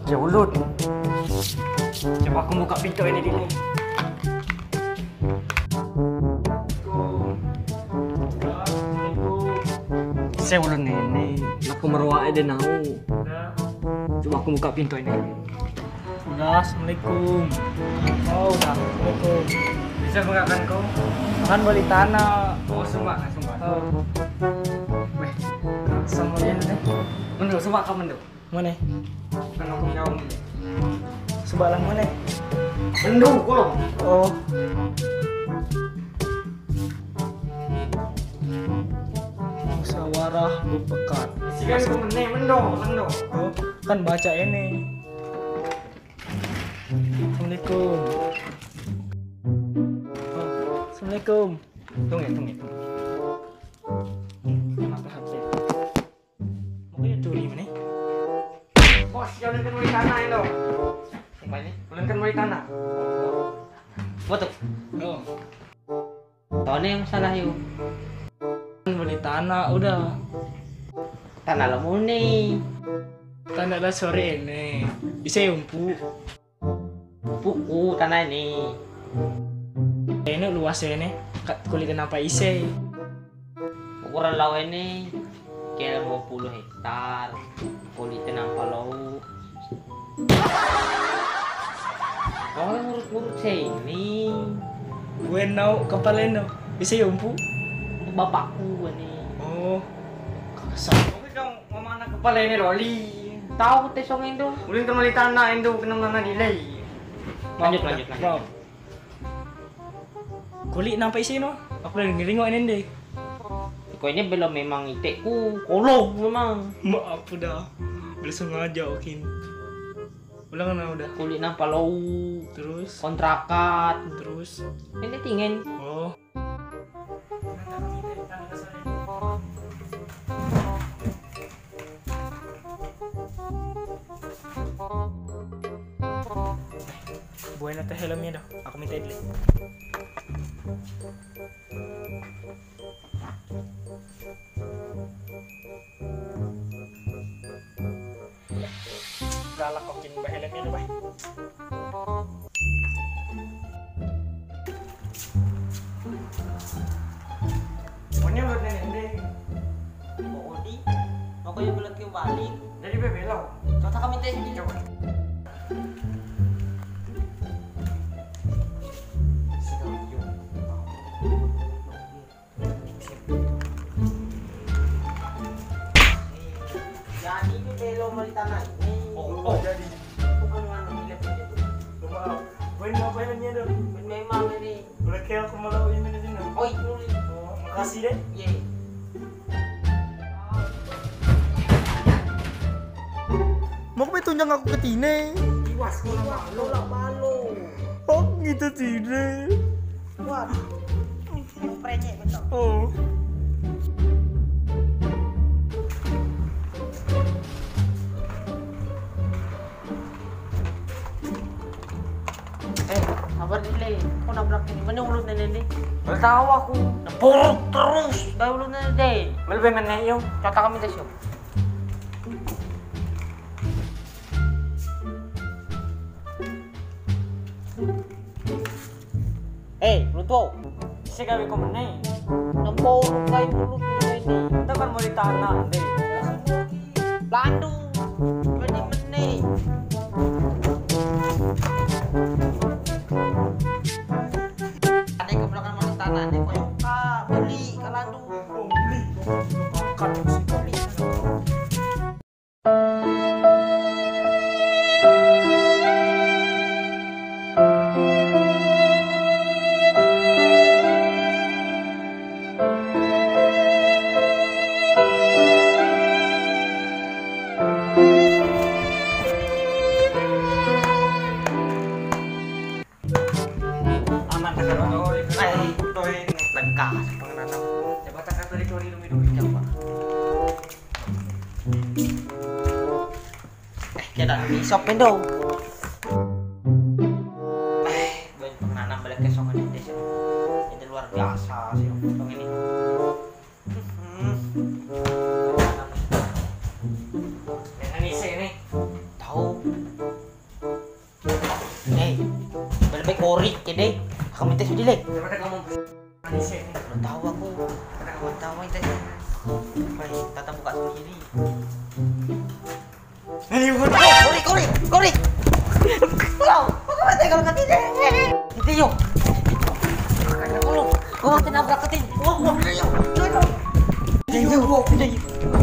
Jaulut. Coba aku buka pintu ini dulu. Saya ulun nenek. Aku meruak aja nau. Coba aku buka pintu ini. Udah, assalamualaikum. Oh, udah, assalamualaikum. Bisa mengakan kau? Kan beli tanah. Oh, sumpah, sumpah. Oh, Weh, sama dia nih. menduk, sumpah kau menduk. Mana? Kan aku jauh. Sebalang mana? Menduk kau. Oh. Musyawarah berpekat. Sikan kau menduk. Oh, kan baca ini. Assalamualaikum. Oh, assalamualaikum. Tunggu. Kenapa HP? Mau kayak curi mana? Bos, jangan kan beli tanah itu. Kembali. Ulun kan beli tanah. Foto. Oh, Tahunnya yang salah yuk. kan beli tanah udah. Tanah lemu nih. Tanah dah sore ini. Bisa umpu. Buku tanah ini. Ini luas ya ini. Kulit kenapa isi? Ukuran lau ini kira 20 hektar. Kulitnya nampak lau. Kau yang ngurut-ngurut sini. Gue nau kepala no. Bisa umpu. Untuk bapakku ini. Oh, kasar. Oke dong, ngomong anak kepala ini loli. Tahu tesong itu. Ulun kan beli tanah itu kena mana nilai. Lanjut. Bro. Kulit nampak isi no. Aku lagi ngeringo ini deh. Kau ini belum memang itekku. Kolong memang. Maaf udah. Belum sengaja okin. Ulang na udah. Kulit nampak lau. Terus. Kontrakan. Terus. Ini tingin. Oh. Buat nanti helmnya dah. Aku minta dulu. Galak kokin bah helmnya dah, bah. Pokoknya buat nenek. Oh, di. Aku yang bilang ke balik. Jadi bebelau. Contoh kami tes ini. Coba. Jadi ini belum beli tanah ini. Oh, jadi. Bukan mana milik itu. Maaf. Buat apa helmnya dah? Memang ini. Boleh kayak aku malau ini di sini. Oh itu nih. Oh, makasih deh. Ye. Mau kau tunjang aku ke tine. Iwas kau nama Lo lah malu. Oh, gitu tine. Wah. Prenyek betul. Oh. Sabar dile. Kau nabrak ini. Mana ulut nenek? Belum tahu aku. Buruk terus. Dah ulut nenek. Melbe mana yo? Contoh kami tes yuk. Luto. Si gabi ko mana? Nampak kayu ulut ini. Kita kan mau di tanah deh. Landu. Jadi meneh. Ada yang keberatan mau di tanah. Ada koyok beli ke landu. Kan si Beli. Aman tak kalau kau di Lengkap pengenalan. Coba tak kata di curi dulu coba. Kita isop dong. Banyak pengenalan balik ke songan ini sih. Ini luar biasa sih song ini. Dengan isi ini. Tahu Korik kede. Kami tes sudah lek. Daripada kamu manis ya. Belum tahu aku. Belum tahu itu. Baik, tata buka sendiri. Ini bukan Korik. Wow, kok mati kalau katanya. Itu yuk. Kau mati nabrak ketin. Wah, yuk.